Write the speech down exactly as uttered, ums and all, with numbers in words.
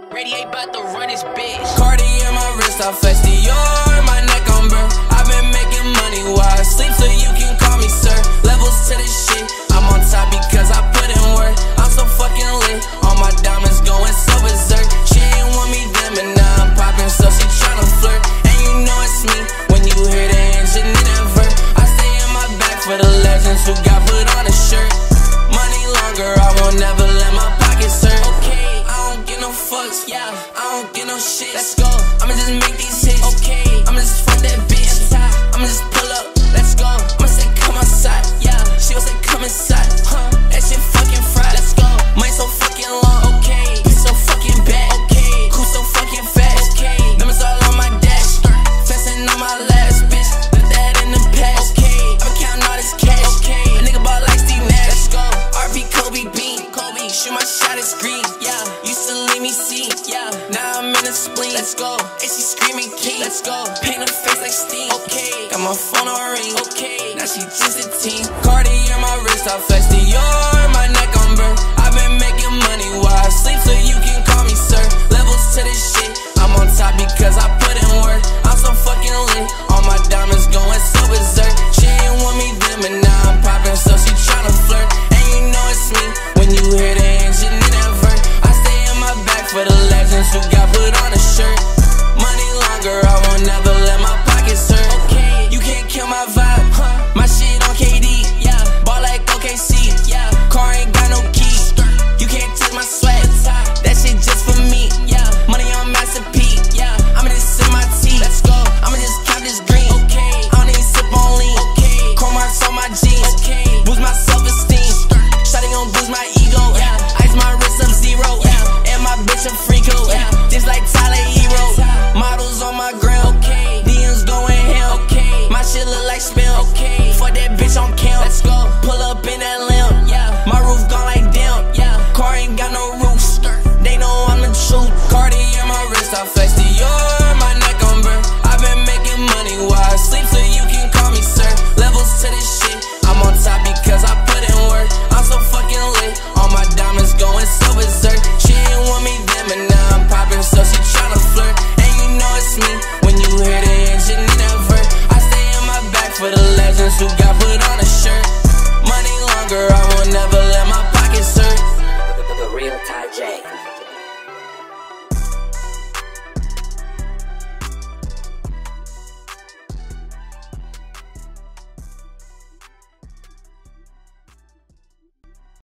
Radiate bout to run this bitch. Cartier my wrist, I flex Dior, my neck on burn. I've been making money while I sleep, so you can call me sir. Levels to this shit, I'm on top because I put in work. I'm so fucking lit, all my diamonds going so berserk. She ain't want me then, but now I'm popping, so she tryna flirt. And you know it's me when you hear the engine in that vert. I stay in my back for the legends who got put on a shirt. Money longer, I won't never let my pockets hurt. Okay, I don't get no fucks, yeah, I don't get no shit. Let's go, I'ma just make these hits. Okay, I'ma just fuck that bitch. I'ma just pull up, let's go. I'ma say come outside, yeah. She gon' say come inside, huh? That shit fucking fried. Let's go. Mine so fucking long, okay. Bitch so fucking bad, okay. Cool so fucking fast, okay. Numbers all on my dash, flexing on my last bitch. Put that in the past, okay. I'ma counting all this cash, okay. A nigga ball like Steve Nash, let's go. R P Kobe Bean, Kobe, shoot my shot at screen, yeah. Used to leave me see, yeah. Now I'm in a spleen, let's go. And she screaming king, let's go. Paint her face like steam, okay. Got my phone on ring, okay. Now she just a teen. Cartier my wrist, I flex Dior.